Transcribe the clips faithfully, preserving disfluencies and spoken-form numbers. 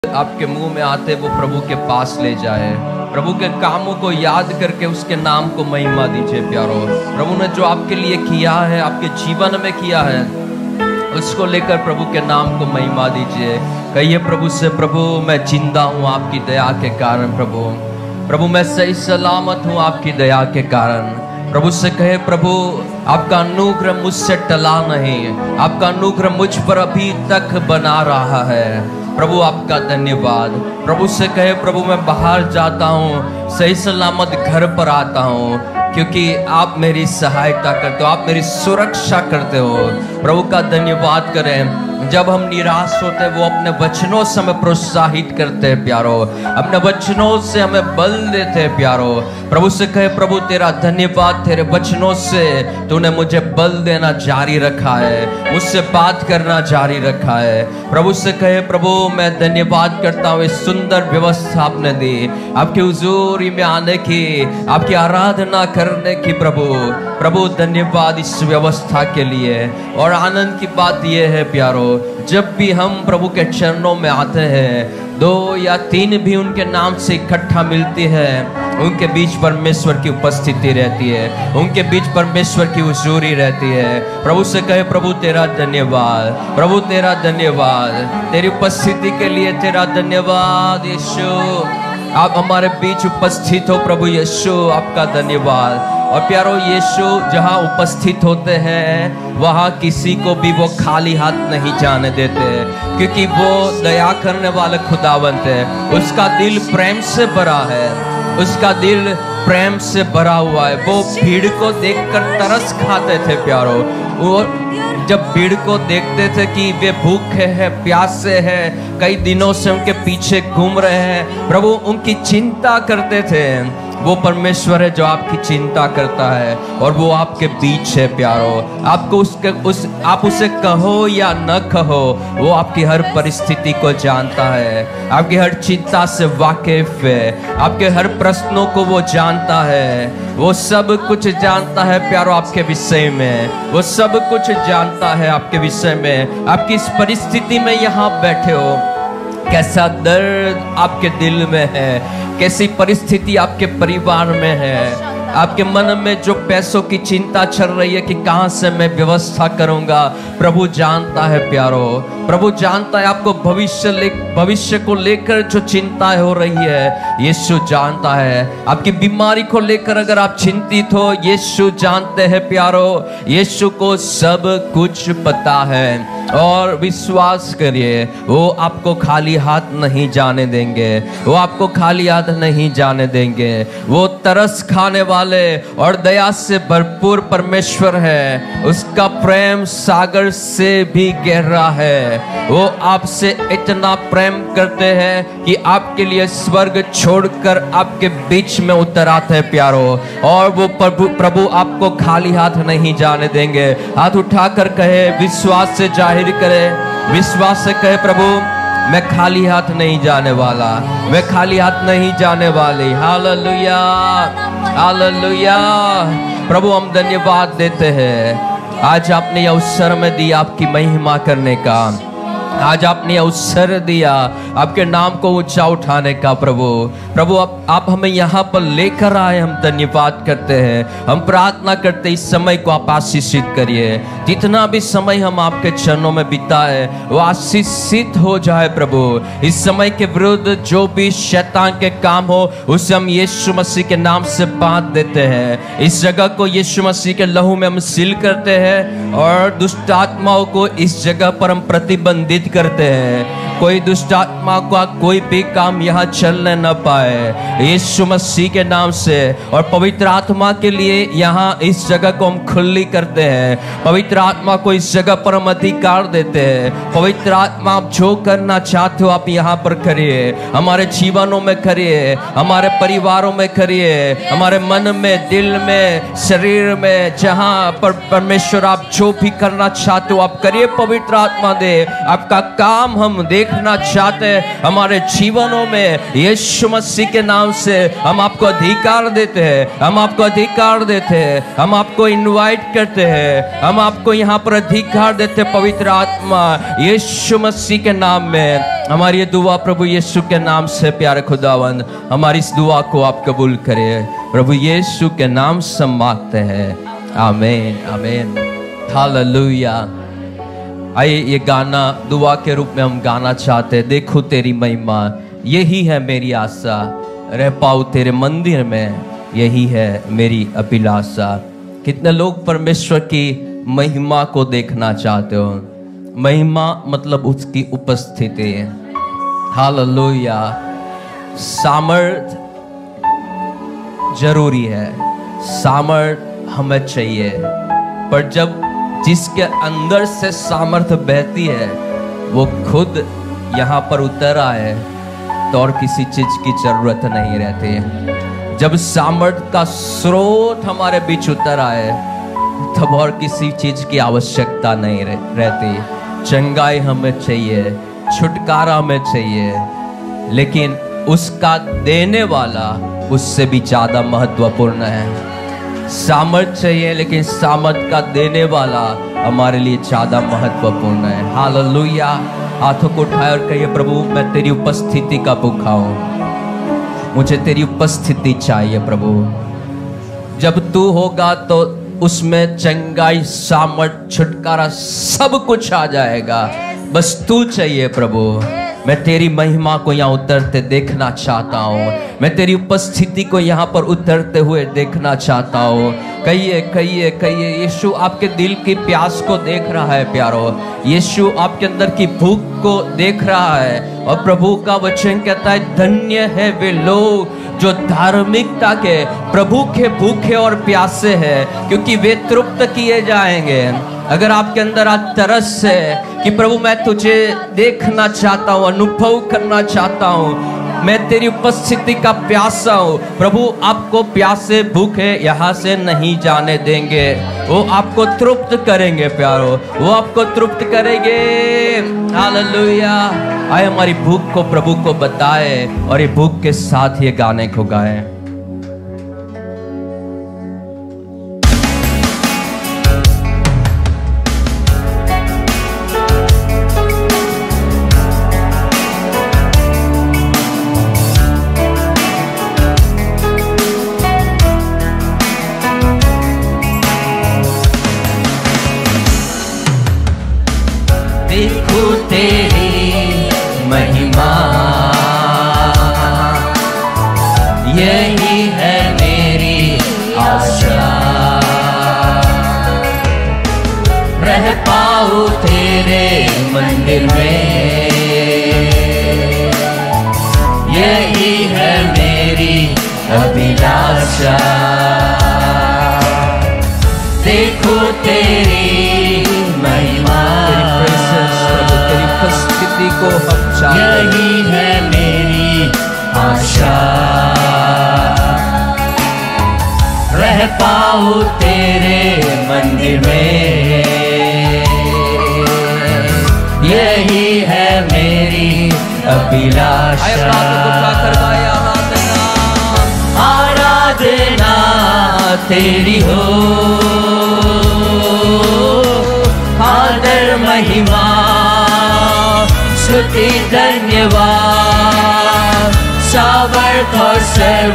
आपके मुंह में आते वो प्रभु के पास ले जाए। प्रभु के कामों को याद करके उसके नाम को महिमा दीजिए प्यारो। प्रभु ने जो आपके लिए किया है, आपके जीवन में किया है, उसको लेकर प्रभु के नाम को महिमा दीजिए। कहिए प्रभु से, प्रभु मैं जिंदा हूँ आपकी दया के कारण। प्रभु प्रभु मैं सही सलामत हूँ आपकी दया के कारण। प्रभु से कहे, प्रभु आपका अनुग्रह मुझसे टला नहीं, आपका अनुग्रह मुझ पर अभी तक बना रहा है। प्रभु आपका धन्यवाद। प्रभु से कहे, प्रभु मैं बाहर जाता हूँ, सही सलामत घर पर आता हूँ, क्योंकि आप मेरी सहायता करते हो, आप मेरी सुरक्षा करते हो। प्रभु का धन्यवाद करें। जब हम निराश होते हैं वो अपने वचनों से हमें प्रोत्साहित करते हैं प्यारो, अपने वचनों से हमें बल देते हैं प्यारो। प्रभु से कहे, प्रभु तेरा धन्यवाद, तेरे वचनों से तूने मुझे बल देना जारी रखा है, मुझसे बात करना जारी रखा है। प्रभु से कहे, प्रभु मैं धन्यवाद करता हूँ इस सुंदर व्यवस्था आपने दी, आपकी हुजूरी में आने की, आपकी आराधना करने की। प्रभु प्रभु धन्यवाद इस व्यवस्था के लिए। और आनंद की बात यह है प्यारो, जब भी हम प्रभु के चरणों में आते हैं, दो या तीन भी उनके नाम से इकट्ठा मिलती है, उनके बीच परमेश्वर की उपस्थिति रहती है, उनके बीच परमेश्वर की हुजूरी रहती है। प्रभु से कहे, प्रभु तेरा धन्यवाद, प्रभु तेरा धन्यवाद, तेरी उपस्थिति के लिए तेरा धन्यवाद। यीशु आप हमारे बीच उपस्थित हो, प्रभु यीशु आपका धन्यवाद। और प्यारो यीशु जहाँ उपस्थित होते हैं वहाँ किसी को भी वो खाली हाथ नहीं जाने देते, क्योंकि वो दया करने वाले खुदावंत है। उसका दिल प्रेम से भरा है, उसका दिल प्रेम से भरा हुआ है। वो भीड़ को देखकर तरस खाते थे प्यारो। वो जब भीड़ को देखते थे कि वे भूखे हैं, प्यासे हैं, कई दिनों से उनके पीछे घूम रहे हैं, प्रभु उनकी चिंता करते थे। वो परमेश्वर है जो आपकी चिंता करता है और वो आपके बीच है प्यारो। आपको उसके उस आप उसे कहो या न कहो, वो आपकी हर परिस्थिति को जानता है, आपकी हर चिंता से वाकिफ है, आपके हर प्रश्नों को वो जानता है। वो सब कुछ जानता है प्यारो आपके विषय में, वो सब कुछ जानता है आपके विषय में। आपकी इस परिस्थिति में यहाँ बैठे हो, कैसा दर्द आपके दिल में है, कैसी परिस्थिति आपके परिवार में है, आपके मन में जो पैसों की चिंता चल रही है कि कहाँ से मैं व्यवस्था करूंगा, प्रभु जानता है प्यारो। प्रभु जानता है आपको भविष्य ले भविष्य को लेकर जो चिंताएं हो रही है, यीशु जानता है। आपकी बीमारी को लेकर अगर आप चिंतित हो, यीशु जानते हैं प्यारो। यीशु को सब कुछ पता है और विश्वास करिए, वो आपको खाली हाथ नहीं जाने देंगे, वो आपको खाली हाथ नहीं जाने देंगे। वो तरस खाने वाले और दया से भरपूर परमेश्वर है। उसका प्रेम सागर से भी गहरा है। वो आपसे इतना प्रेम करते हैं कि आपके लिए स्वर्ग छोड़कर आपके बीच में उतर आते हैं प्यारो। और वो प्रभु प्रभु आपको खाली हाथ नहीं जाने देंगे। हाथ उठाकर कहे, विश्वास से जाहिर करे, विश्वास से कहे, प्रभु मैं खाली हाथ नहीं जाने वाला, मैं खाली हाथ नहीं जाने वाली। Hallelujah, hallelujah. प्रभु हम धन्यवाद देते हैं, आज आपने यह अवसर में दिया आपकी महिमा करने का, आज आपने अवसर दिया आपके नाम को ऊंचा उठाने का। प्रभु प्रभु आप, आप हमें यहाँ पर लेकर आए, हम धन्यवाद करते हैं। हम प्रार्थना करते इस समय को आप आशीषित करिए। जितना भी समय हम आपके चरणों में बिताए वो आशीषित हो जाए प्रभु। इस समय के विरुद्ध जो भी शैतान के काम हो, उसे हम यीशु मसीह के नाम से बांध देते हैं। इस जगह को यीशु मसीह के लहू में हम सील करते हैं और दुष्ट आत्माओं को इस जगह पर हम प्रतिबंधित करते हैं। कोई दुष्ट आत्मा का कोई भी काम यहाँ चलने न पाए यीशु मसीह के नाम से। और पवित्र आत्मा के लिए यहाँ इस जगह को हम खुली करते हैं। पवित्र आत्मा को इस जगह पर हम अधिकार देते हैं। पवित्र आत्मा आप जो करना चाहते हो आप यहाँ पर करिए, हमारे जीवनों में करिए, हमारे परिवारों में करिए, हमारे मन में, दिल में, शरीर में, जहाँ पर परमेश्वर आप जो भी करना चाहते हो आप करिए। पवित्र आत्मा दे, आपका काम हम देखना चाहते हमारे जीवनों में यीशु मसीह के नाम से हम आपको अधिकार देते हैं, हम आपको अधिकार देते हैं, हम आपको इनवाइट करते हैं, हम आपको यहाँ पर अधिकार देते हैं। पवित्र आत्मा यीशु मसीह के नाम में हमारी ये दुआ प्रभु यीशु के नाम से प्यारे खुदावंद हमारी इस दुआ को आप कबूल करें। प्रभु यीशु के नाम से मांगते हैं, आमीन आमीन हालेलुया। आइए ये गाना दुआ के रूप में हम गाना चाहते हैं। देखो तेरी महिमा, यही है मेरी आशा, रह पाऊं तेरे मंदिर में, यही है मेरी अभिलाषा। कितने लोग परमेश्वर की महिमा को देखना चाहते हो? महिमा मतलब उसकी उपस्थिति है। हालेलुया। सामर्थ जरूरी है, सामर्थ हमें चाहिए, पर जब जिसके अंदर से सामर्थ बहती है वो खुद यहाँ पर उतर आए तो और किसी चीज की जरूरत नहीं रहती। जब सामर्थ का स्रोत हमारे बीच उतर आए तब और किसी चीज की आवश्यकता नहीं रहती। चंगाई हमें चाहिए, छुटकारा हमें चाहिए, लेकिन उसका देने वाला उससे भी ज्यादा महत्वपूर्ण है। सामर्थ चाहिए लेकिन सामर्थ का देने वाला हमारे लिए ज्यादा महत्वपूर्ण है। हालेलुया। हाथों को उठाए और कहिए, प्रभु मैं तेरी उपस्थिति का भूखा हूं, मुझे तेरी उपस्थिति चाहिए प्रभु। जब तू होगा तो उसमें चंगाई, सामर्थ, छुटकारा सब कुछ आ जाएगा। बस तू चाहिए प्रभु। मैं तेरी महिमा को यहाँ उतरते देखना चाहता हूँ, मैं तेरी उपस्थिति को यहाँ पर उतरते हुए देखना चाहता हूँ। कहिए कहिए कहिए, यीशु आपके दिल की प्यास को देख रहा है प्यारो, यीशु आपके अंदर की भूख को देख रहा है। और प्रभु का वचन कहता है, धन्य है वे लोग जो धार्मिकता के, प्रभु के भूखे और प्यासे हैं, क्योंकि वे तृप्त किए जाएंगे। अगर आपके अंदर आज तरस है कि प्रभु मैं तुझे देखना चाहता हूँ, अनुभव करना चाहता हूँ, मैं तेरी उपस्थिति का प्यासा हूँ, प्रभु आपको प्यासे भूखे यहाँ से नहीं जाने देंगे। वो आपको तृप्त करेंगे प्यारो, वो आपको तृप्त करेंगे। हालेलुया। आए हमारी भूख को प्रभु को बताए और ये भूख के साथ ये गाने को गाए। देखो तेरी महिमा, यही है मेरी आशा, रह पाऊं तेरे मंदिर में, यही है मेरी अभिलाषा। देखो तेरी महिमा, तेरी उपस्थिति को हम चाहते, यही है मेरी आशा, रह पाऊं तेरे मंदिर में, यही है मेरी अभिलाषा। आराधना तेरी हो, आदर महिमा स्तुति धन्यवाद, सामर्थ और सर्व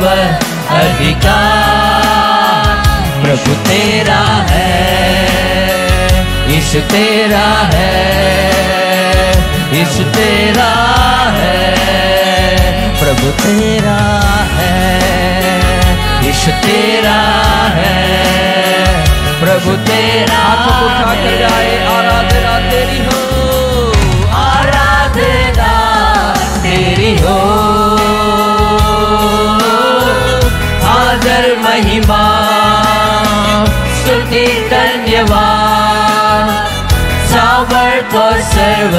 अधिकार प्रभु तेरा है, यीशु तेरा है, यीशु तेरा है, प्रभु तेरा है, यीशु तेरा है, प्रभु तेरा। हाथों को उठा कर गाए, आराधना तेरी हो, आराधना तेरी हो, आदर महिमा स्तुति धन्यवाद, सामर्थ और सर्व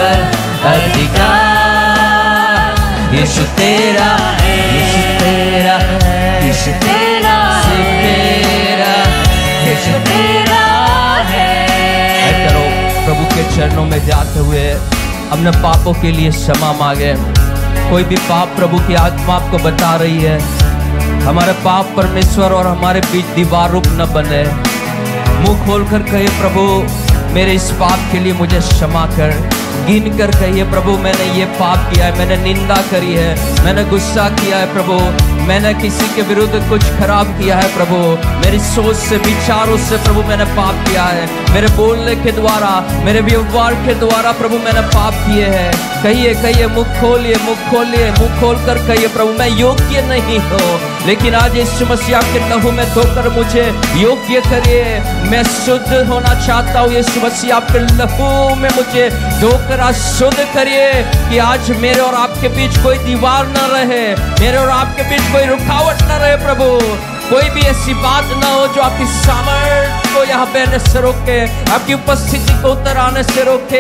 अधिकार यीशु तेरा है, यीशु तेरा है, यीशु तेरा तेरा, यीशु तेरा है। करो प्रभु के चरणों में जाते हुए अपने पापों के लिए क्षमा मांगे। कोई भी पाप प्रभु की आत्मा आपको बता रही है, हमारे पाप परमेश्वर और हमारे बीच दीवार रूप न बने, मुंह खोलकर कहिए प्रभु मेरे इस पाप के लिए मुझे क्षमा कर। गिन कर कहिए प्रभु मैंने ये पाप किया है, मैंने निंदा करी है, मैंने गुस्सा किया है प्रभु, मैंने किसी के विरुद्ध कुछ खराब किया है प्रभु, मेरी सोच से विचारों से प्रभु मैंने पाप किया है, मेरे बोलने के द्वारा मेरे व्यवहार के द्वारा प्रभु मैंने पाप किए हैं। कहिए कहिए मुख खोलिए मुख खोलिए मुख खोल कर कहिए प्रभु मैं योग्य नहीं हूँ, लेकिन आज यीशु मसीह के लहू में धोकर मुझे योग्य करिए। मैं शुद्ध होना चाहता हूँ, यीशु मसीह आपके लहू में मुझे धोकर आज शुद्ध करिए कि आज मेरे और आपके बीच कोई दीवार न रहे, मेरे और आपके बीच कोई रुकावट न रहे प्रभु। कोई भी ऐसी बात ना हो जो आपकी सामर्थ्य को यहाँ पे आने से रोके, आपकी उपस्थिति को उतर आने से रोके।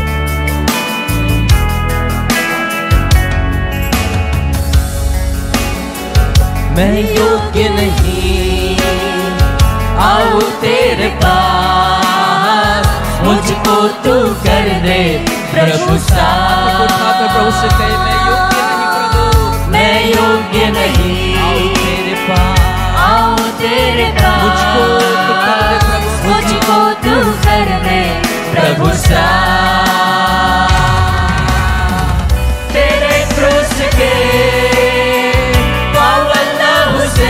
मैं योग्य नहीं आऊं तेरे पास, मुझको तू कर दे प्रभु साथ। प्रभु से कहे मैं योग्य नहीं प्रभु, मैं योग्य नहीं आऊं तेरे पास, आऊं तेरे पास, मुझको तू कर दे प्रभु, मुझको तू कर दे प्रभु साथ। तेरे क्रूस के पावन लहू से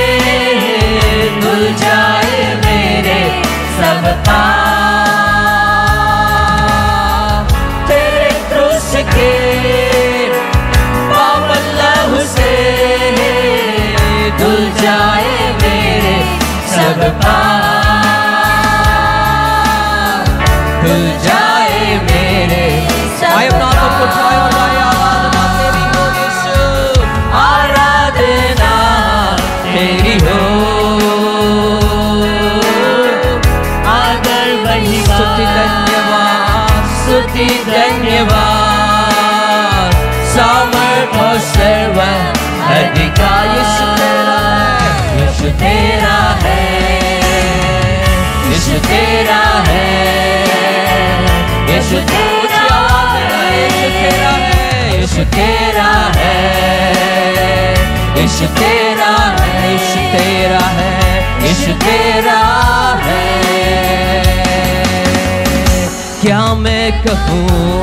धुल जाए मेरे सब पाप, तेरे क्रूस के पावन लहू से धुल जाए मेरे सब पाप, धुल जाए मेरे सब आए अपना हाथों को उठाए और गाए आराधना तेरी हो यीशु, आराधना तेरी हो, आदर महिमा स्तुति धन्यवाद, स्तुति धन्यवाद, सामर्थ और सर्व अधिकार यीशु तेरा है, यीशु तेरा है, यीशु तेरा है, यीशु तेरा है, यीशु तेरा है, यीशु तेरा है, यीशु तेरा है, यीशु तेरा है। क्या मैं कहूँ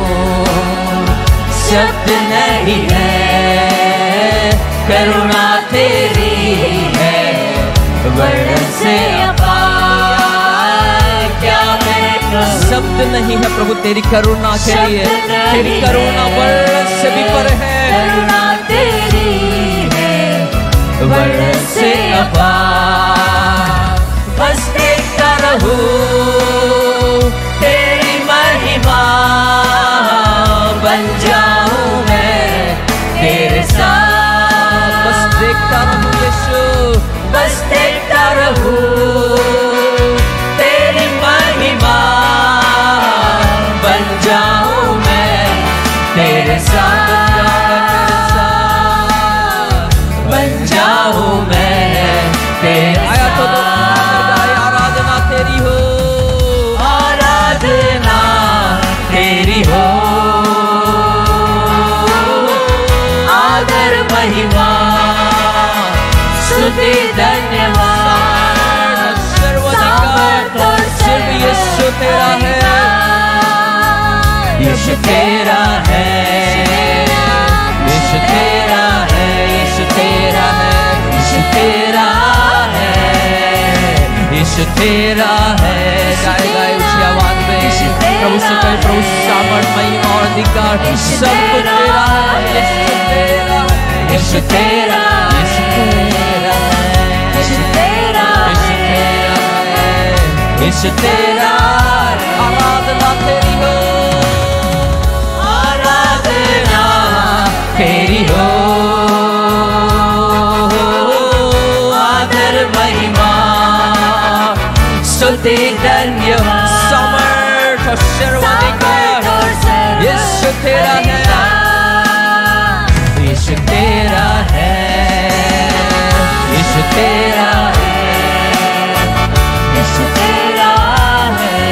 शब्द नहीं है, करुणा तेरी है वर्णन से अपार, क्या मैं कहूँ शब्द नहीं है प्रभु तेरी करुणा के लिए, तेरी करुणा वर्णन से भी पर है, करुणा तेरी है वर्णन से अपार, बस देखता रहूं तेरी महिमा, बन जाऊं मैं तेरे साथ, बस देखता रहूं यीशु, बस देखता रहूं तेरी महिमा, बन जाऊं मैं तेरे साथ, बन जाऊं मैं तेरे आया तो दो गाए आराधना तेरी हो, आराधना तेरी हो, आदर महिमा स्तुति धन्यवाद, सर्वाधिकार सिर्फ यीशु तेरा है, यीशु तेरा है, यीशु तेरा है, यीशु तेरा है, यीशु तेरा है, यीशु तेरा है। गाए गाए ऊंची आवाज में प्रभु से कहे प्रभु सामर्थ महिमा और अधिकार सब कुछ तेरा है, यीशु तेरा है, यीशु तेरा, यीशु तेरा, यीशु तेरा, यीशु तेरा, आराधना तेरी हो, आराधना तेरी हो, आदर महिमा स्तुति धन्यवाद, समर्थ और सर्वाधिकार यीशु तेरा है, यीशु तेरा है, यीशु तेरा है, यीशु तेरा है,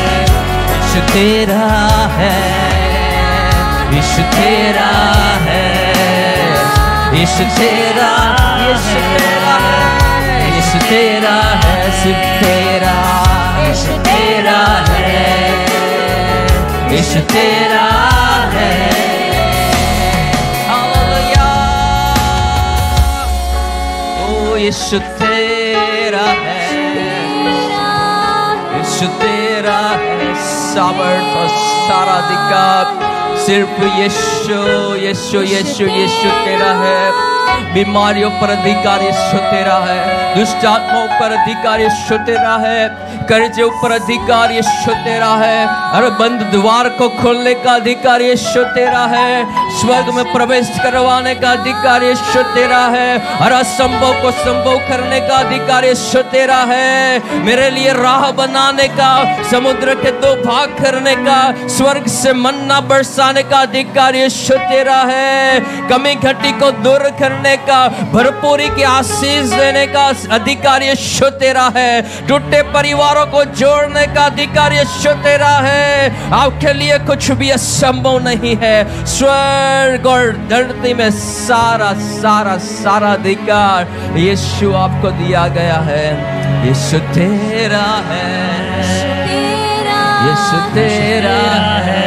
यीशु तेरा है, यीशु तेरा है, यीशु तेरा, यीशु तेरा है, यीशु तेरा है, सिर्फ तेरा, यीशु तेरा है, यीशु तेरा है। हालेलुया। ओ यीशु तेरा है, यीशु तेरा है, सामर्थ और सारा अधिकार सिर्फ यीशु, यीशु, यीशु, यीशु तेरा है। बीमारियों पर अधिकार यीशु तेरा है, दुष्ट आत्माओं पर अधिकार यीशु तेरा है, कर्जे ऊपर अधिकार यीशु तेरा है, हर बंद द्वार को खोलने का अधिकार यीशु तेरा है, स्वर्ग में प्रवेश करवाने का अधिकार यीशु तेरा है, हर असंभव को संभव करने का अधिकार यीशु तेरा है, मेरे लिए राह बनाने का, समुद्र के दो भाग करने का, स्वर्ग से मन्ना बरसाने का अधिकार यीशु तेरा है, कमी घटी को दूर करने का, भरपूरी की आशीष देने का अधिकार यीशु तेरा है, टूटे परिवारों को जोड़ने का अधिकार यीशु तेरा है। आपके लिए कुछ भी असंभव नहीं है। स्वर्ग और धरती में सारा सारा सारा अधिकार यीशु आपको दिया गया है। यीशु तेरा है, यीशु तेरा है,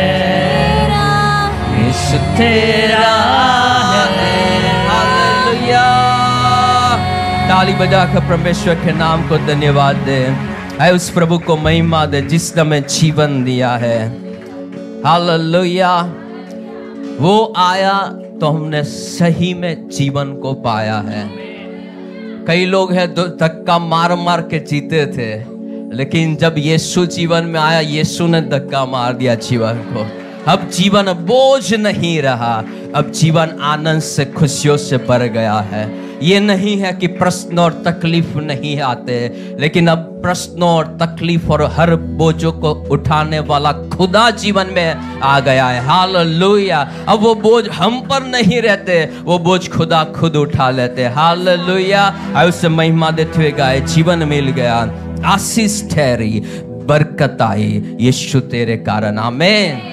यीशु तेरा है। हालेलुया। ताली बजाकर परमेश्वर के नाम को धन्यवाद दे। है उस प्रभु को महिमा दे जिसने हमें जीवन दिया है। हालेलुया। वो आया तो हमने सही में जीवन को पाया है। कई लोग हैं धक्का मार मार के जीते थे, लेकिन जब यीशु जीवन में आया, यीशु ने धक्का मार दिया जीवन को। अब जीवन बोझ नहीं रहा, अब जीवन आनंद से, खुशियों से भर गया है। ये नहीं है कि प्रश्न और तकलीफ नहीं आते, लेकिन अब प्रश्नों और तकलीफ और हर बोझों को उठाने वाला खुदा जीवन में आ गया है। हालेलुया। अब वो बोझ हम पर नहीं रहते, वो बोझ खुदा खुद उठा लेते। हालेलुया। और उसे महिमा देते हुए गाए, जीवन मिल गया, आशीष ठहरी, बरकत आई यीशु तेरे कारण। आमीन।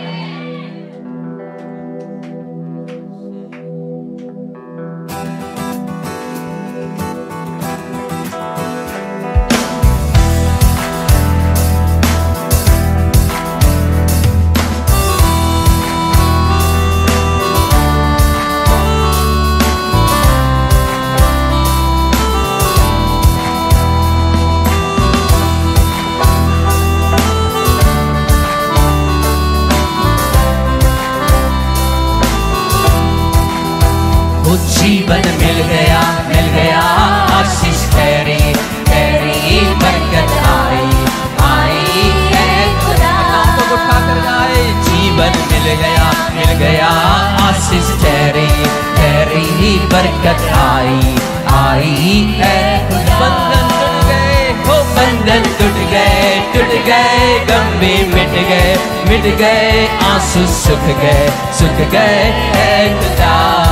जीवन मिल गया, मिल गया, आशीष तेरी, तेरी बरकत आई, आई है खुदा। नाम को उठाकर गाए, जीवन मिल गया, मिल गया, आशीष तेरी, तेरी बरकत आई, आई है खुदा। बंधन टूट गए, हो बंधन टूट गए, टूट गए, गम भी मिट गए, मिट गए, आंसू सूख गए, सूख गए है खुदा।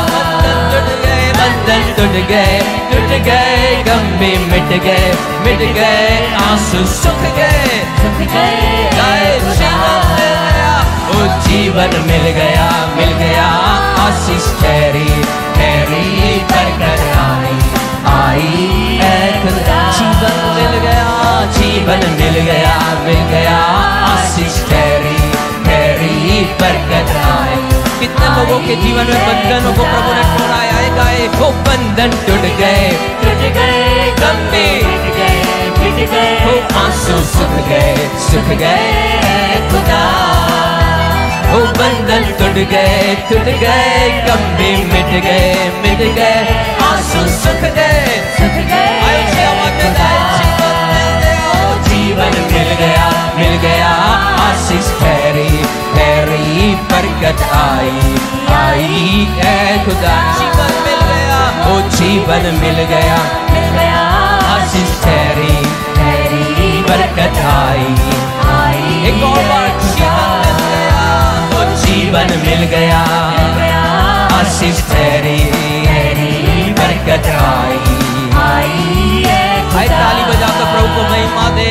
बंधन टूट गए, टूट गए, गम भी मिट गए, मिट गए, आंसू सूख गए, सूख गए, गाए जीवन मिल गया, ओ जीवन मिल गया, मिल गया, आशीष तेरी, तेरी बरकत आई, आई है खुदा। जीवन मिल गया, जीवन मिल गया, मिल गया, आशीष तेरी, तेरी बरकत आई। कितने लोगों के जीवन में बंधनों को प्रभु ने तोड़ाया है। गाए, वो बंधन टूट गए, टूट गए, गम भी मिट गए, मिट गए, वो आंसू सूख गए, सूख गए खुदा। वो बंधन टूट गए, टूट गए, गम भी मिट गए, मिट गए, आंसू सूख गए, सूख गए। जीवन मिल गया, मिल गया, आशीष तेरी, तेरी बरकत आई, आई है खुदा। जीवन मिल गया, ओ जीवन मिल गया, मिल गया, आशीष तेरी, तेरी बरकत आई, आई। एक और बार जीवन मिल गया, ओ जीवन मिल गया, आशीष तेरी, तेरी बरकत आई, आई है खुदा। ताली बजाकर प्रभु को महिमा दे।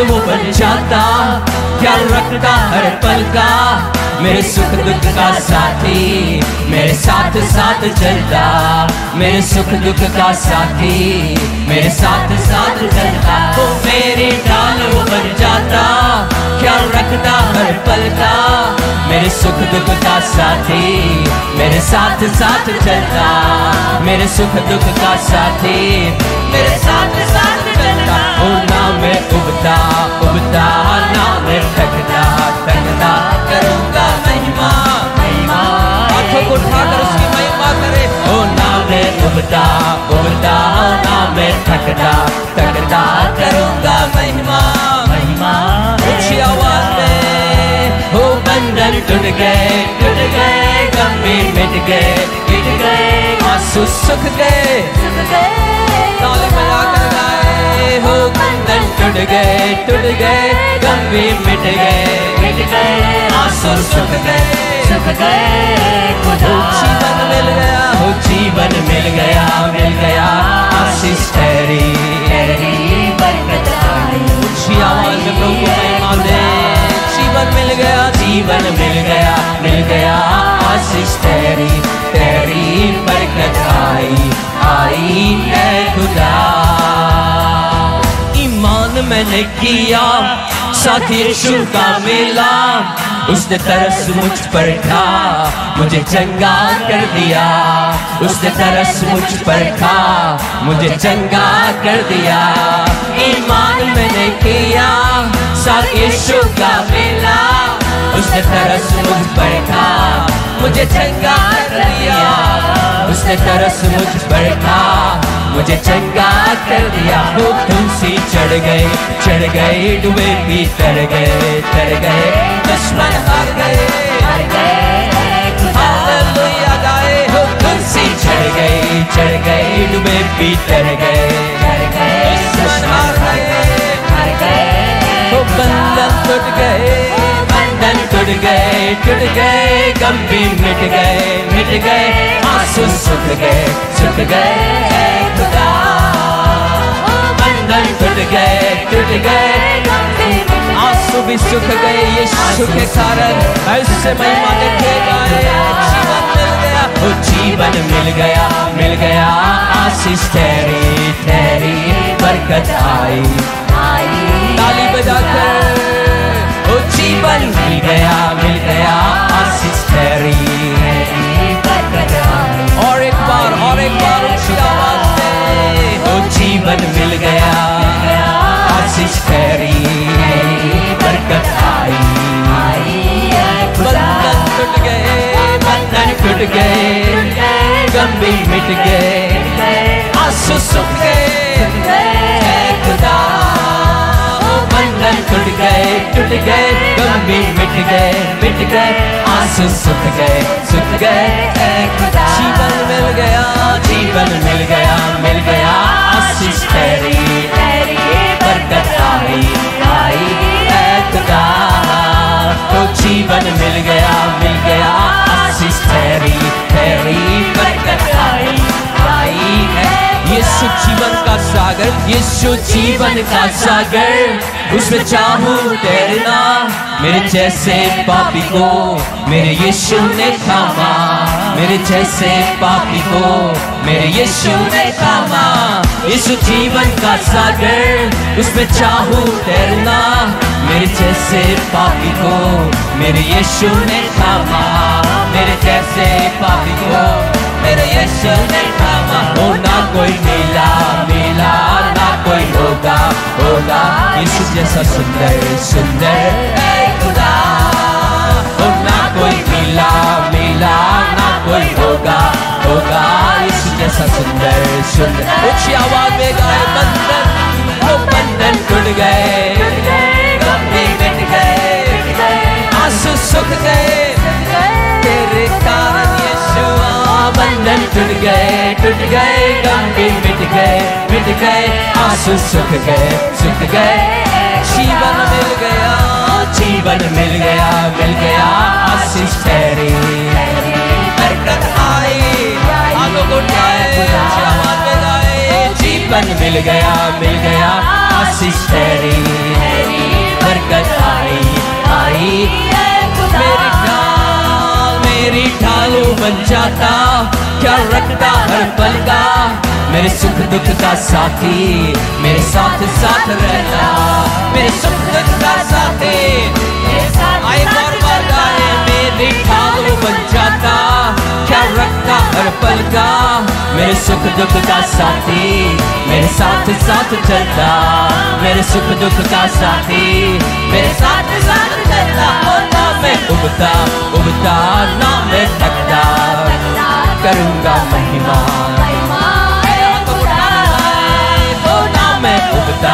वो बन जाता, ख्याल रखता हर पल का, मेरे सुख दुख का साथी, मेरे साथ साथ चलता, मेरे सुख दुख का साथी, मेरे साथ साथ चलता। वो मेरी ढाल वो बन जाता, ख्याल रखता हर पल का, मेरे सुख दुख का साथी, मेरे साथ साथ चलता, मेरे सुख दुख का साथी, मेरे साथ साथ चलता। ओ ना मैं उबता उबता, ना मैं थकता थकता, करूँगा महिमा महिमा। हाथों को उठाकर उसकी महिमा करे। ओ ना मैं उबता उबता, ना मैं थकता थकता, करूँगा महिमा महिमा। ऊंची आवाज में हो बंधन टूट गए टूट गए, गंभीर मिट गए मिट गए, आंसू सूख गए सूख गए, ताली बजाकर गाए हो बंधन टूट गए टूट गए, गंभीर मिट गए मिट गए, आंसू सूख गए सूख गए। खुदा जीवन मिल गया हो जीवन मिल गया मिल गया, आशीष तेरी तेरी बरकत आई। ऊंची आवाज में प्रभु को महिमा दे। जीवन मिल गया जीवन मिल गया मिल गया, आशीष तेरी तेरी बरकत आई आई है खुदा। ईमान मैंने किया साथ यीशु का मिला, उसने तरस मुझ पर था, मुझे चंगा कर दिया, उसने तरस मुझ पर था, मुझे चंगा कर दिया। ईमान मैंने किया साथ यीशु का मिला, उसने तरस मुझ पर था, मुझे चंगा कर दिया, उसने तरस मुझ पर था, मुझे चंगा कर दिया। वो तुमसे चढ़ गए चढ़ गए, डूबे भी तर गए तर गए, दुश्मन हार गए हार गए, हालेलुया गाए। हो तुमसे चढ़ गए चढ़ गए, डूबे भी तर गए तर गए, दुश्मन हार गए हार गए। हो बंधन टूट गए बंधन टूट गए टूट गए, गंभीर मिट गए मिट गए, आंसू सूख गए सूख गए। खुदा बंधन टूट गए टूट गए, आंसू भी सूख गए यीशु के कारण, ऐसे महिमा दिखेगा। जीवन मिल गया वो जीवन मिल गया मिल गया, आशीष तेरी तेरी बरकत आई आई। ताली बजाकर वो जीवन मिल गया मिल गया, आशीष तेरी बरकत आई। और एक बार और एक बार ऊंची आवाज में वो जीवन मिल गया आशीष तेरी बरकत आई आई। बंधन टूट गए बंधन टूट गए, गंभीर मिट गए, आंसू सूख गए खुदा। बंधन टूट गए टूट गए, गंभीर मिट गए मिट गए, आंसू सूख गए सूख गए खुदा। जीवन मिल गया जीवन मिल गया मिल गया, आशीष तेरी तेरी बरकत आई आई है खुदा। तो जीवन मिल गया मिल गया, आशीष तेरी तेरी बरकत आई आई है। यीशु जीवन का सागर यीशु जीवन का सागर, उसमें चाहूं तैरना, मेरे जैसे पापी को मेरे यीशु ने थामा, मेरे जैसे पापी को मेरे यीशु ने थामा। यीशु जीवन का सागर, उसमें चाहूं तैरना, मेरे जैसे पापी को मेरे यीशु ने थामा, मेरे जैसे पापी को मेरे यीशु ने थामा। हो ना कोई मिला मिला ना कोई होगा होगा, यीशु जैसा सुंदर सुंदर है खुदा। हो ना कोई मिला मिला ना कोई होगा होगा, यीशु जैसा सुंदर सुंदर। ऊंची आवाज में गाए बंधन वो बंधन टूट गए, गंभीर मिट गए, आंसू सूख गए तेरे कारण यीशुआ। बंधन टूट गए टूट गए, गंभीर मिट गए मिट गए, आंसू सूख गए सूख गए। जीवन मिल गया जीवन मिल गया मिल गया, आशीष तेरी बरकत आई। आगो को उठाए आवाज में गाए, जीवन मिल गया मिल गया, आशीष तेरी बरकत आई आई। मेरी ढाल मेरी ढाल बन जाता, क्या रखता हर पल का, मेरे सुख दुख का साथी, मेरे साथ साथ रहता, मेरे सुख दुख का साथी। आए बार बार गाए, मेरी ढाल बन जाता, क्या रखता हर पल का, मेरे सुख दुख का साथी, मेरे साथ साथ चलता, मेरे सुख दुख का साथी, मेरे साथ साथ चलता। ओ ना मैं उबता उबता, ना मैं थकता, करूँगा महिमा। मैं उगता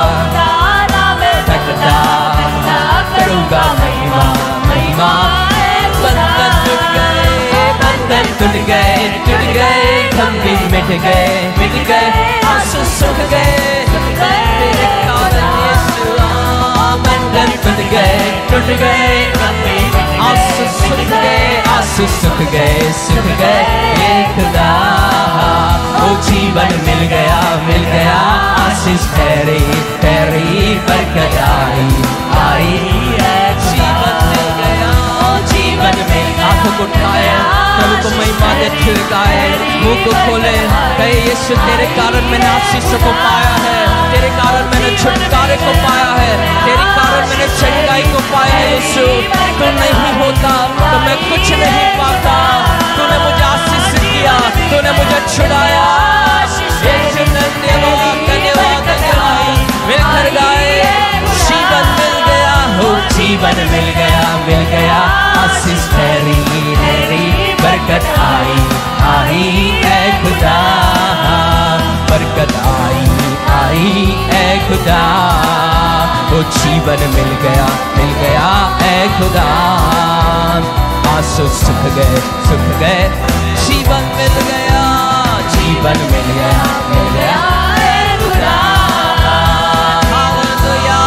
थकता, करूँगा महिमा महिमा। बंधन टूट गए, बंधन टूट गए, टूट गए, खंभे मिट गए, मिट गए, आंसू सूख गए, तेरे कारण यीशु। बंधन टूट गए, टूट गए, आंसू सूख गए, आंसू सूख गए, सूख गए, ये खुदा वो जीवन मिल गया, मिल गया, आशीष तेरी तेरी बरकत आई आई है। जीवन मिल गया, जीवन में आंखों को उठाए, प्रभु को महिमा देते हुए गाए, मुंह को खोले, कहे यीशु तेरे कारण मैंने आशीष को पाया है, तेरे कारण मैंने छुटकारे को पाया है, तेरे कारण मैंने चंगाई को पाया है। यीशु तू नहीं होता तो मैं कुछ नहीं पाता, तूने मुझे आशीष किया, तूने मुझे छुड़ाया। धन्यवाद धन्यवाद धन्यवाद। मिलकर गाए, जीवन मिल गया हो, जीवन मिल गया, मिल गया, आशीष तेरी तेरी बरकत आई आई है खुदा, बरकत आई आई है खुदा, वो जीवन मिल गया, मिल गया है खुदा, आंसू सूख गए, सूख गए, जीवन मिल गया, जीवन मिल गया, मिल गया है खुदा। हालेलुया,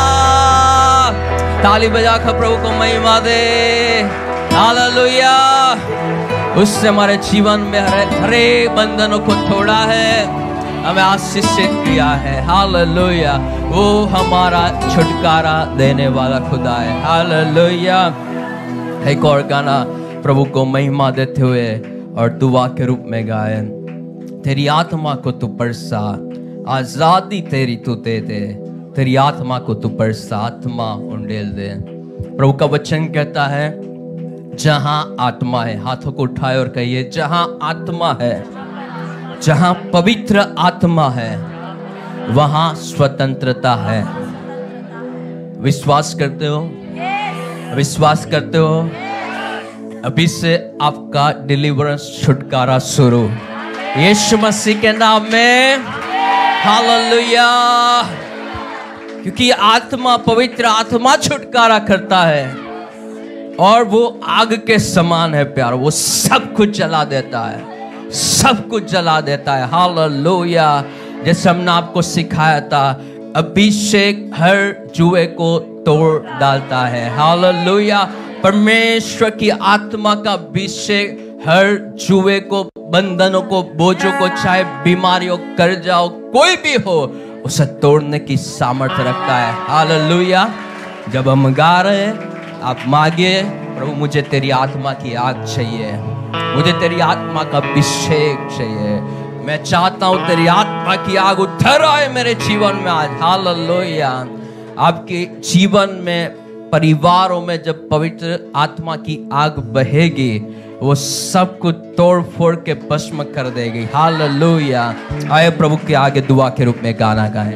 ताली बजा कर प्रभु को महिमा दे। हालेलुया, उससे हमारे जीवन में हरे हरे बंधनों को तोड़ा है, हमें आशीषित किया है। हालेलुया, वो हमारा छुटकारा देने वाला खुदा है। हालेलुया। एक और गाना प्रभु को महिमा देते हुए और दुआ के रूप में गाए। तेरी आत्मा को तू परसा, आजादी तेरी तू दे दे, तेरी आत्मा को तू परसा, आत्मा उंडेल दे। प्रभु का वचन कहता है जहां आत्मा है, हाथों को उठाए और कहिए जहां आत्मा है, जहां पवित्र आत्मा है वहां स्वतंत्रता है। विश्वास करते हो? विश्वास करते हो? अभी से आपका डिलीवरेंस, छुटकारा शुरू यीशु मसीह के नाम में। हालेलुया, क्योंकि आत्मा, पवित्र आत्मा छुटकारा करता है और वो आग के समान है प्यार, वो सब कुछ जला देता है, सब कुछ जला देता है। हालेलुया, जैसे हमने आपको सिखाया था, अभिषेक हर जुए को तोड़ डालता है। हालेलुया, परमेश्वर की आत्मा का अभिषेक हर जुए को, बंधनों को, बोझों को, चाहे बीमारियों, कर जाओ, कोई भी हो, उसे तोड़ने की सामर्थ्य रखता है। हालेलुया, जब हम गा रहे हैं आप मांगिए, प्रभु मुझे तेरी आत्मा की आग चाहिए, मुझे तेरी आत्मा का अभिषेक चाहिए, मैं चाहता हूं तेरी आत्मा की आग उतर आए मेरे जीवन में आज। हालेलुया, आपके जीवन में, परिवारों में जब पवित्र आत्मा की आग बहेगी, वो सब कुछ तोड़ फोड़ के भस्म कर देगी। हालेलुया, आए प्रभु के आगे दुआ के रूप में गाना गाएं।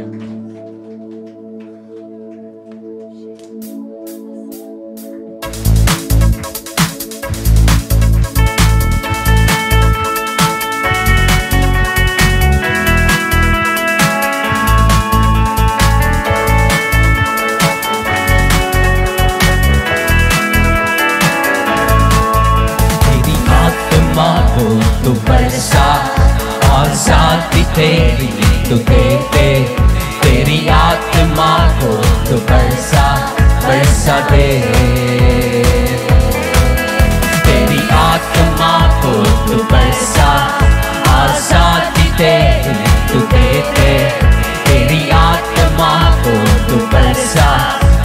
तू बरसा, आजादी तेरी तू दे दे, तेरी आत्मा को तू बरसा, बरसा दे, तेरी आत्मा को तू बरसा, आजादी तेरी तू दे दे, तेरी आत्मा को तू बरसा,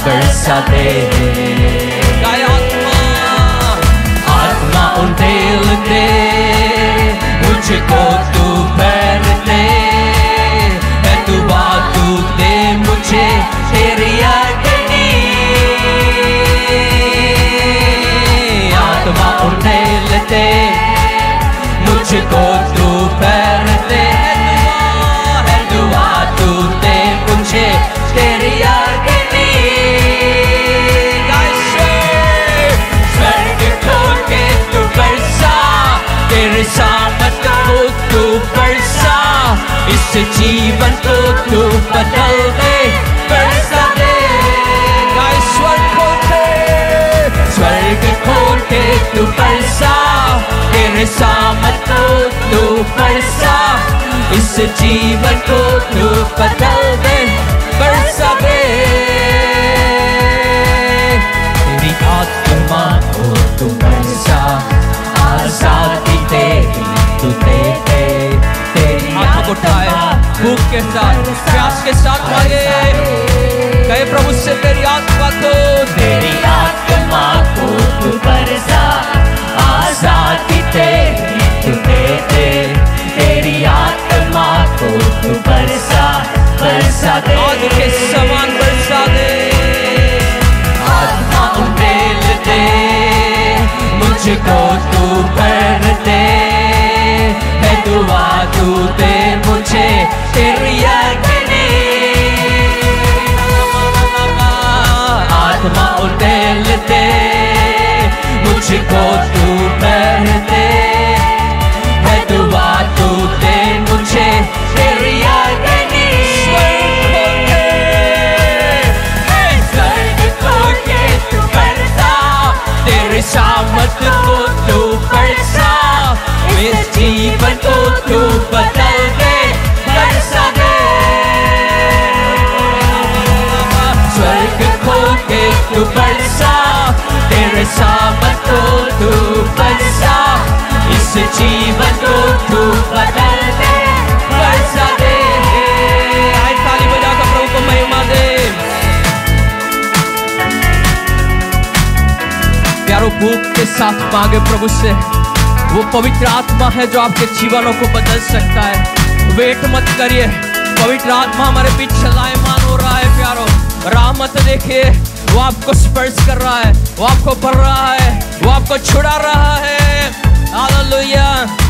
बरसा दे। गाय आत्मा आत्मा उंडेल दे, मुझको तू भर दे, है दुआ तू दे मुझे तेरी अग्नि। आत्मा उंडेल दे, मुझको तू भर दे, है दुआ तू दे मुझे तेरी अग्नि। स्वर्ग खोल के तू बरसा, तेरे सामत को तू बरसा, इस जीवन को तू बदल दे, बरसा दे। गाय स्वर्ग खोल के, स्वर्ग खोल के तू बरसा, तेरे सामत को तू बरसा, इस जीवन को तू बदल दे, बरसा दे। तेरी आत्मा को तू बरसा, आजादी तेरी तू दे दे। तेरी आत्मा को उठाए, भूख के साथ, प्यास के साथ मांगे, कहे प्रभु से तेरी आत्मा को, तेरी आत्मा को तू बरसा, आजादी तेरी तू दे दे। तेरी आत्मा को तू बरसा, बरसा दे। आज के समान बरसा दे। आत्मा उंडेल दे, मुझको तू भर दे, है दुआ तू दे मुझे तेरी अग्नि। आत्मा उंडेल दे, मुझको तू भर दे, है दुआ तू दे मुझे तेरी अग्नि। स्वर्ग खोल के तू बरसा, तेरे सामत को तू बरसा, इस जीवन को तू बदल दे, बरसा दे। स्वर्ग खोल के तू बरसा, तेरे सामत को तू बरसा, इस जीवन को तू बदल दे, बरसा दे। आए ताली बजाकर प्रभु को महिमा दे। प्यारो भूख के साथ मांगे प्रभु से, वो पवित्र आत्मा है जो आपके जीवनों को बदल सकता है। वेट मत करिए, पवित्र आत्मा हमारे पीछे लाएमान हो रहा है। प्यारो राह मत देखिए, वो आपको स्पर्श कर रहा है, वो आपको भर रहा है, वो आपको छुड़ा रहा है। हालेलुया।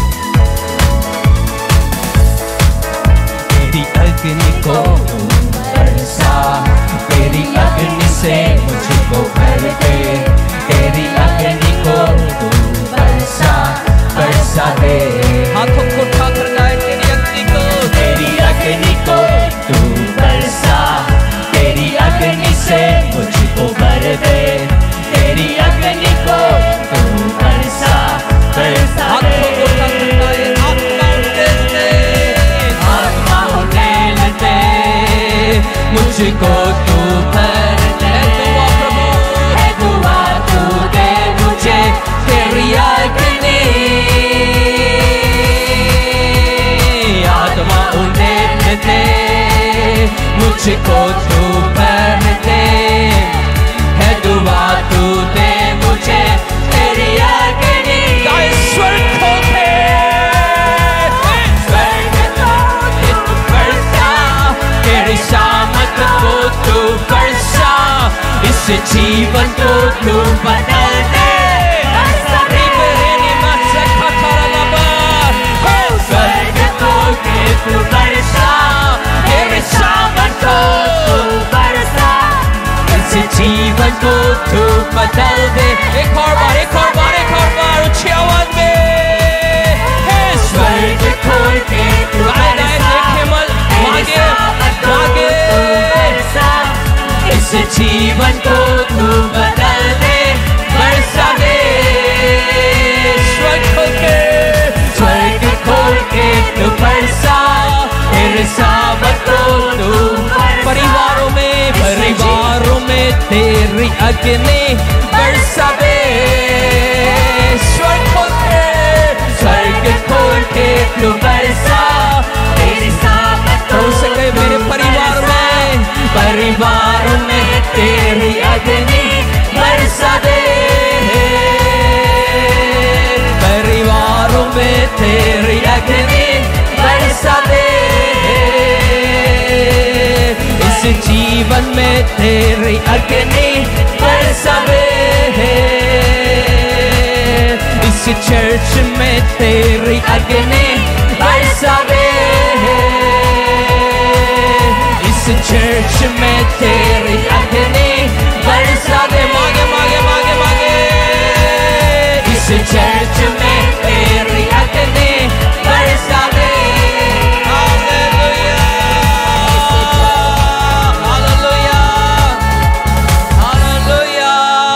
तेरी अग्नि को तू बरसा, तेरी अग्नि से मुझको भर दे, तेरी अग्नि को तू बरसा, बरसा दे। हाथों को उठाकर गाए, तेरी अग्नि को, तेरी अग्नि को तू बरसा, तेरी अग्नि से मुझको भर दे, तेरी अग्नि को तू बरसा, बरसा दे। हाथों को उठाकर गाए, आत्मा उंडेल दे, आत्मा उंडेल दे, मुझको तू भर दे, है दुआ तू दे मुझे तेरी अग्नि। आत्मा उंडेल दे, मुझको तू भर दे, है दुआ तू दे मुझे तेरी अग्नि। स्वर्ग खोल के, स्वर्ग खोल के तू बरसा, तेरी सामत को तू बरसा, इस जीवन को तू बदल दे, बरसा दे। स्वर्ग खोल के तू बरसा, तेरे सामत को तू बरसा, इस जीवन को तू बदल दे। एक और बार, एक और बार, एक और बार ऊंची आवाज में। स्वर्ग खोल के तू बरसा, मांगे मांगे, इस जीवन को तू बदल दे, बरसा दे। स्वर्ग खोल के, स्वर्ग खोल के तू बरसा, तेरे सामत को तू परिवारों में, परिवारों में तेरी अग्नि बरसा दे। स्वर्ग खोल के, स्वर्ग खोल के तू बरसा, तेरे सामत को मेरे परिवार में, परिवार में तेरी अग्नि तेरी अग्नि बरसा दे, इस चर्च में तेरी अग्नि बरसा दे, इस चर्च में तेरी अग्नि बरसा दे। मांगे मांगे मांगे मांगे, इस चर्च में तेरी अग्नि बरसा दे। Hallelujah hallelujah hallelujah.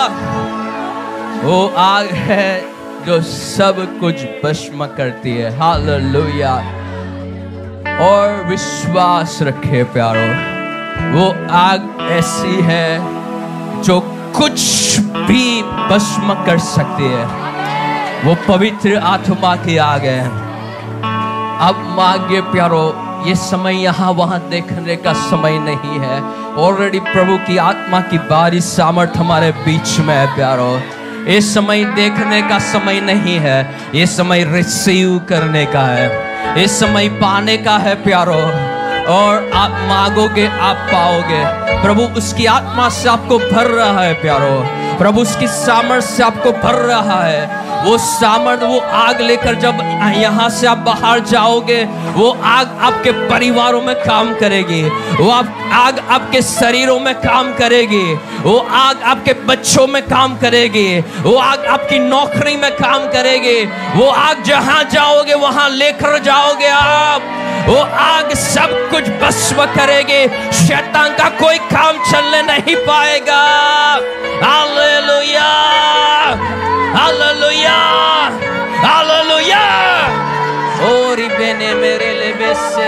वो आग है जो सब कुछ भस्म करती है। हालेलुया। और विश्वास रखे प्यारो, वो आग ऐसी है जो कुछ भी भस्म कर सकती है। वो पवित्र आत्मा की आग है। अब मांगे प्यारो, ये समय यहाँ वहां देखने का समय नहीं है। ऑलरेडी प्रभु की आत्मा की बारी सामर्थ हमारे बीच में है प्यारो। ये समय देखने का समय नहीं है, ये समय रिसीव करने का है, ये समय पाने का है प्यारो। और आप मांगोगे आप पाओगे। प्रभु उसकी आत्मा से आपको भर रहा है प्यारो। प्रभु उसकी सामर्थ से आपको भर रहा है। वो सामर्थ, वो आग लेकर जब यहाँ से आप बाहर जाओगे, वो आग आपके परिवारों में काम करेगी। वो आप, आग आपके शरीरों में काम करेगी। वो आग आपके बच्चों में काम करेगी। वो आग आपकी नौकरी में काम करेगी। वो आग जहाँ जाओगे वहाँ लेकर जाओगे आप। वो आग सब कुछ भस्म करेगी। शैतान का कोई काम चलने नहीं पाएगा। Hallelujah hallelujah hallelujah. ओरी बेने मेरे लेबे से,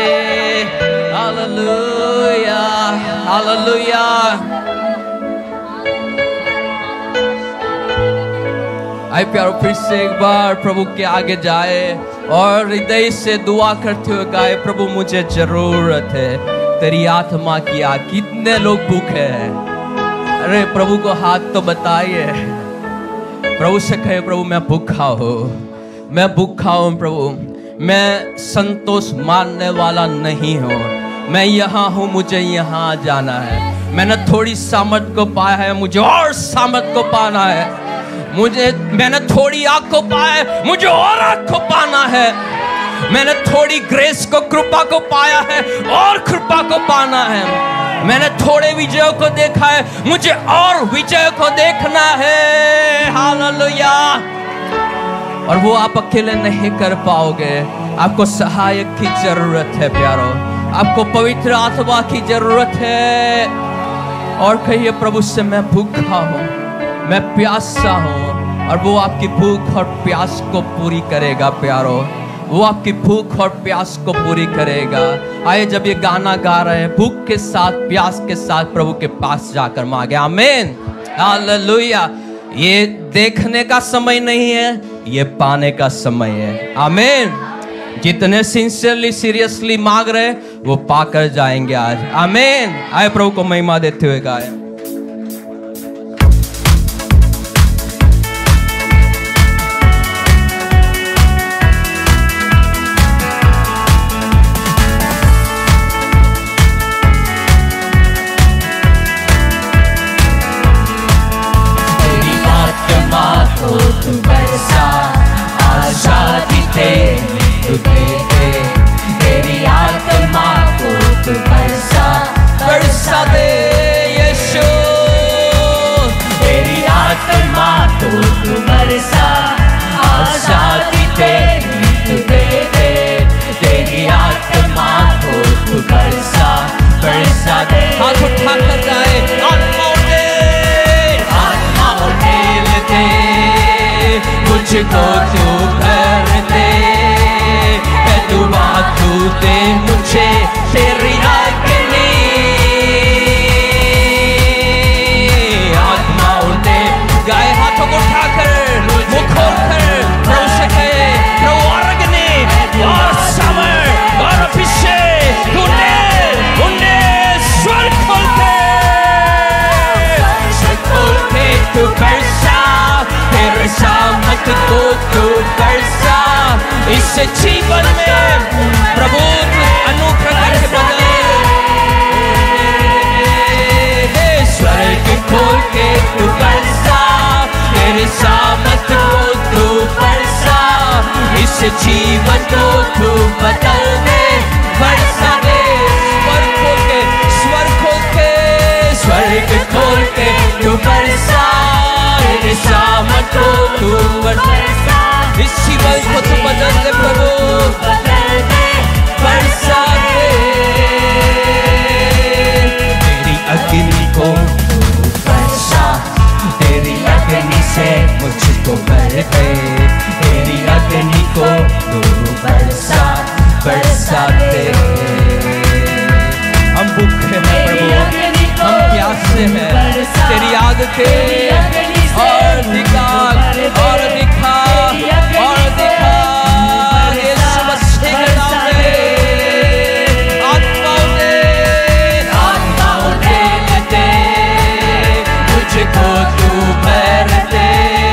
हालेलुया हालेलुया। आए प्यारो, फिर से एक बार प्रभु के आगे जाए और हृदय से दुआ करते हुए गाए, प्रभु मुझे जरूरत है तेरी आत्मा की आग। कितने लोग भूखे हैं? अरे प्रभु को हाथ तो बताइए। प्रभु से कहे, प्रभु मैं भूखा हूँ, मैं भूखा हूँ प्रभु, मैं संतोष मानने वाला नहीं हूँ, मैं यहाँ हूँ, मुझे यहाँ जाना है। मैंने थोड़ी सामर्थ को पाया है, मुझे और सामर्थ को पाना है। मुझे मैंने थोड़ी आग को पाया है, मुझे और आग को पाना है। मैंने थोड़ी ग्रेस को, कृपा को पाया है, और कृपा को पाना है। मैंने थोड़े विजयों को देखा है, मुझे और विजय को देखना है। हालेलुया। और वो आप अकेले नहीं कर पाओगे, आपको सहायक की जरूरत है प्यारो, आपको पवित्र आत्मा की जरूरत है। और कहिए प्रभु से, मैं भूखा हूँ, मैं प्यासा हूँ। और वो आपकी भूख और प्यास को पूरी करेगा प्यारो, वो आपकी भूख और प्यास को पूरी करेगा। आइए जब ये गाना गा रहे हैं, भूख के साथ, प्यास के साथ प्रभु के पास जाकर मांगे। आमीन हालेलुया। ये देखने का समय नहीं है, ये पाने का समय है। आमीन। जितने सिंसियरली, सीरियसली मांग रहे, वो पाकर जाएंगे आज। आमीन। आए प्रभु को महिमा देते हुए गाए। तू बरसा, आजादी तेरी तू दे दे, तेरी आत्मा को तू बरसा, बरसा दे यीशु। तेरी आत्मा को तू बरसा, आजादी तेरी तू दे दे, तेरी आत्मा को तू बरसा, बरसा दे। हाथ उठा कर गाए, आत्मा उठे, आत्मा उठेल दे, मुझको तू भर दे, दुआ तू दे मुझे तेरी अग्नि। आत्मा उठे, गाए हाथों को उठाकर, मुंह खोलकर प्रभु से कहे, प्रभु और अग्नि और सामर्थ और अभिषेक, उन्हें उन्हें स्वर खोलते, खोल के तू बरसा, तेरे सामर्थ को तू जीवन को तू बदल दे, बरसा दे। स्वर खोल के, स्वर खोल के, स्वर्ग खोल के तू बरसा, तेरे सामर्थ को तू बरसा, इस जीवन को तू बदल दे प्रभु, बदल दे, बरसा दे। तेरी अग्नि को तू बरसा, तेरी अग्नि से मुझको भर दे, तेरी अग्नि को तू बरसा, बरसा दे। हम भूखे हैं प्रभु, हम प्यासे हैं तेरी आग के, और दिखा और दिखा और दिखा यीशु मसीह के नाम में। आत्माओं ने आत्माओं ने दे, मुझको तू भर दे,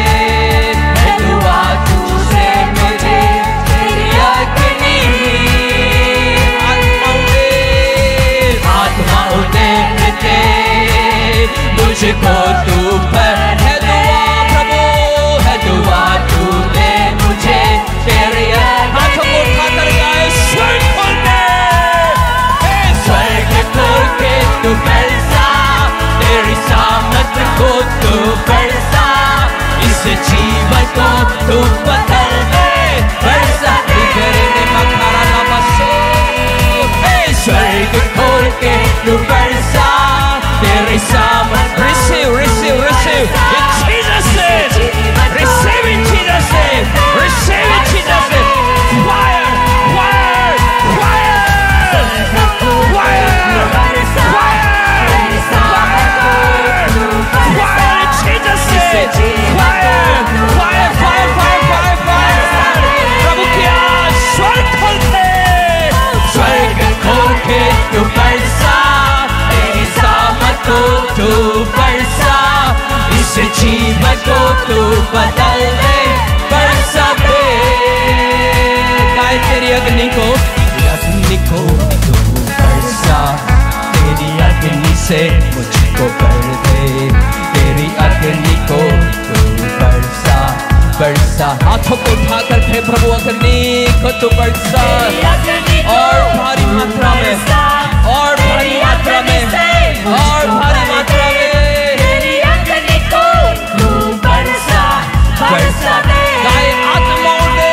दुआ तुझसे मुझे तेरी अग्नि। आत्माओं ने आत्माओं ने दे, मुझको तू भर है दुआ प्रभु, है दुआ तू दे मुझे तेरी हाथों को उठाकर गाए, स्वर्ग खोल दे, स्वर्ग खोल के तू बरसा, तेरी सामर्थ को तू बरसा, इस जीवन को तू बदल दे, बरसा दे। स्वर्ग खोल के तू बरसा, तेरी सामर्थ। Receive, receive, receive in Jesus' name. Receive in Jesus' name. Receive in Jesus' name. Fire, fire, fire, fire, fire, fire in Jesus' name. Fire, fire, fire, fire, fire, fire. प्रभु की आग स्वर्ग खोलते, स्वर्ग खोल के तू बरसा, तेरी सामर्थ को तू बरसा, इस जीवन को तू बदल दे, बरसा दे। गाए तेरी अग्नि को, अग्नि को तू बरसा, तेरी अग्नि से मुझको भर दे, तेरी अग्नि को तू बरसा, बरसा। हाथों को उठाकर थे प्रभु अग्नि को तू बरसा, और भारी मात्रा में, और भारी मात्रा में, और भारी मात्रा में तेरी अग्नि को तू बरसा, बरसा दे। गाए आत्माओं ने,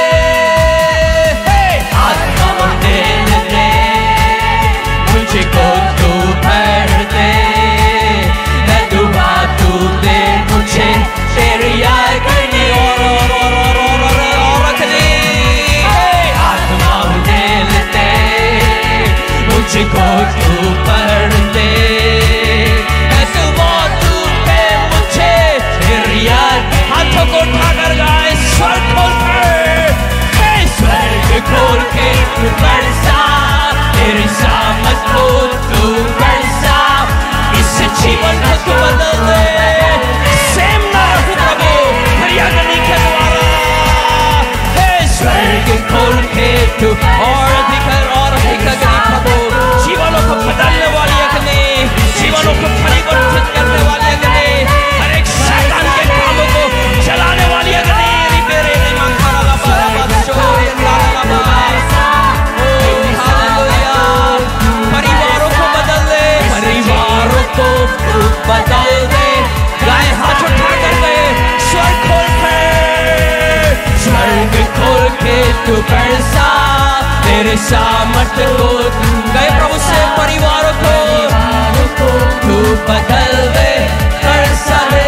आत्माओं ने दे, मुझको तू भर दे, मैं दुआ तू दे मुझे तेरी अग्नि। और और और और और और और अग्नि, आत्माओं ने दे, मुझको तू भर दे, मैं दुआ तू दे मुझे तेरी अग्नि। हाथों को उठाकर गाए, स्वर्ग खोल के, स्वर्ग खोल के तू बरसा, तेरी सामर्थ को तू बरसा, इस जीवन को तू बदल दे। सेम ना रखो प्रभु तेरी अग्नि के द्वारा, हे स्वर्ग खोल के तू और अधिक और अधिक अग्नि प्रभु, जीवनों को बदलने वाली अग्नि, जीवनों को परिवर्तित करने वाली अग्नि, हर एक शैतान के कामों को जलाने वाली अग्नि, रिपेरे ने मंगारा ला बारा बाचोरी अंदारा ला बारा। ओ हालेलुया, परिवारों को बदल दे, परिवारों को तू बदल दे, गाए हाथ उठा कर गए, स्वर्ग खोल के, स्वर्ग खोल के तू बरसा, तेरे सामर्थ को गए प्रभु से परिवारों को तू बदल दे, बरसा दे।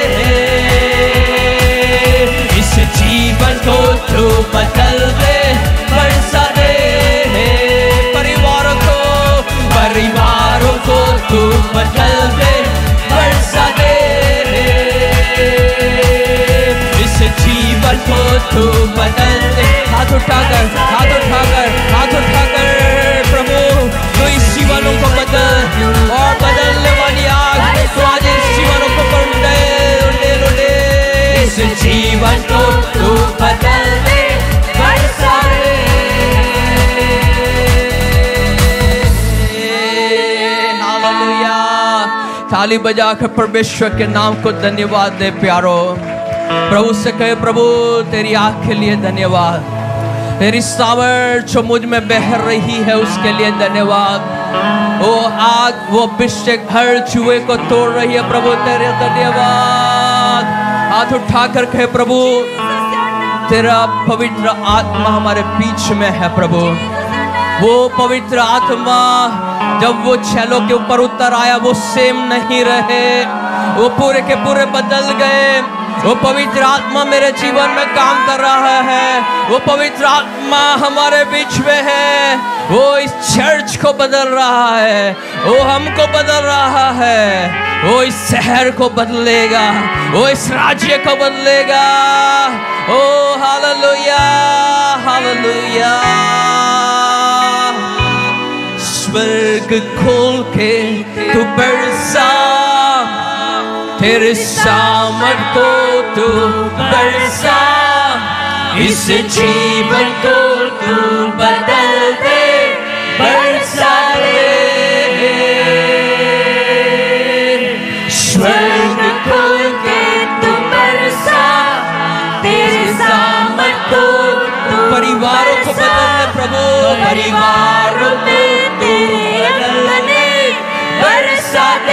इस जीवन को तू बदल दे, बरसा दे। परिवारों को, परिवारों को तू बदल दे, बरसा दे। इस जीवन को तू बदल दे। हाथ उठाकर, हाथ उठाकर, हाथ उठाकर प्रभु तो इस जीवनों को बदल, और बदलने वाली आग तो आज इस जीवनों को उड़े उड़े उड़े, इस जीवन को तू बदल दे, बरसा दे। हालेलुया, ताली बजाकर परमेश्वर के नाम को धन्यवाद दे प्यारो। प्रभु से कहे, प्रभु तेरी आग के लिए धन्यवाद, तेरी सामर्थ जो मुझ में बह रही है उसके लिए धन्यवाद। वो आग, वो अभिषेक हर जुए को तोड़ रही है प्रभु, तेरे धन्यवाद। हाथ उठाकर कहे प्रभु तेरा पवित्र आत्मा हमारे बीच में है प्रभु। वो पवित्र आत्मा जब वो चैलों के ऊपर उतर आया वो सेम नहीं रहे, वो पूरे के पूरे बदल गए। वो पवित्र आत्मा मेरे जीवन में काम कर रहा है, वो पवित्र आत्मा हमारे बीच में है। वो इस चर्च को बदल रहा है, वो हमको बदल रहा है, वो इस शहर को बदलेगा, वो इस राज्य को बदलेगा। ओ हालेलुया हालेलुया। स्वर्ग खोल के तू बरसा, तेरे सामर्थ को तू बरसा, इस जीवन को तू बदल दे, बरसा दे। स्वर्ग खोल के तू बरसा, तेरे सामर्थ को तू परिवारों को बदल प्रभु, परिवारों को तू बदल दे, बरसा दे।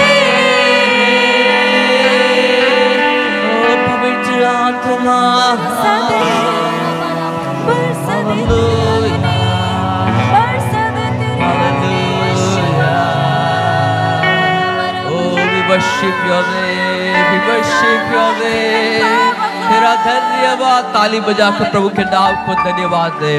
आत्मा worship your name, we worship your name। तेरा धन्यवाद। ताली बजा कर प्रभु के नाम को धन्यवाद दे।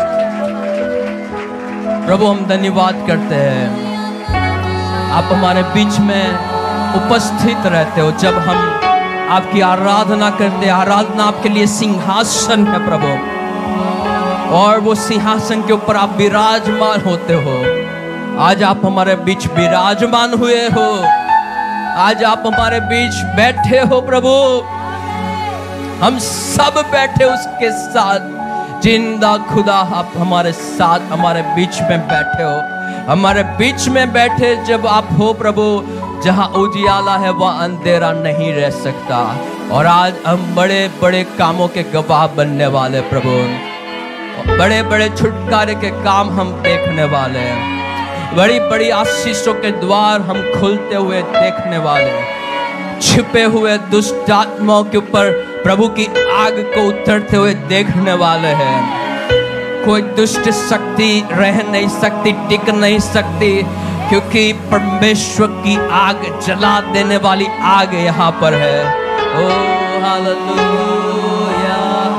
प्रभु हम धन्यवाद करते हैं, आप हमारे बीच में उपस्थित रहते हो जब हम आपकी आराधना करते हैं। आराधना आपके लिए सिंहासन है प्रभु, और वो सिंहासन के ऊपर आप विराजमान होते हो। आज आप हमारे बीच विराजमान हुए हो, आज आप हमारे बीच बैठे हो प्रभु। हम सब बैठे उसके साथ। जिंदा खुदा आप हमारे साथ हमारे बीच में बैठे हो, हमारे बीच में बैठे जब आप हो प्रभु। जहां उजियाला है वह अंधेरा नहीं रह सकता। और आज हम बड़े बड़े कामों के गवाह बनने वाले प्रभु, बड़े बड़े छुटकारे के काम हम देखने वाले हैं, बड़ी बड़ी आशीषों के द्वार हम खुलते हुए देखने वाले हैं। छिपे हुए दुष्ट आत्माओं के ऊपर प्रभु की आग को उतरते हुए देखने वाले हैं। कोई दुष्ट शक्ति रह नहीं सकती, टिक नहीं सकती, क्योंकि परमेश्वर की आग जला देने वाली आग यहाँ पर है। ओ हालेलुया।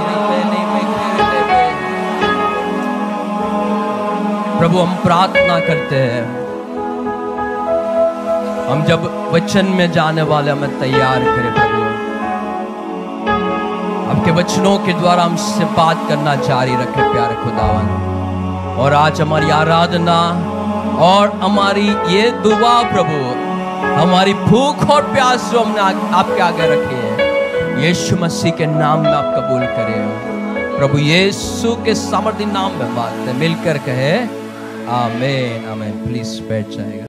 प्रभु हम प्रार्थना करते हैं, हम जब वचन में जाने वाले हमें तैयार करें प्रभु। आपके वचनों के द्वारा हमसे बात करना जारी रखे प्यारे खुदावन। और आज हमारी आराधना और हमारी ये दुआ प्रभु, हमारी भूख और प्यास जो हमने आपके आगे रखी है, यीशु मसीह के नाम में आप कबूल करें प्रभु। यीशु के सामर्थी नाम में बात है, मिलकर कहे आमीन आमीन। प्लीज बैठ जाएगा।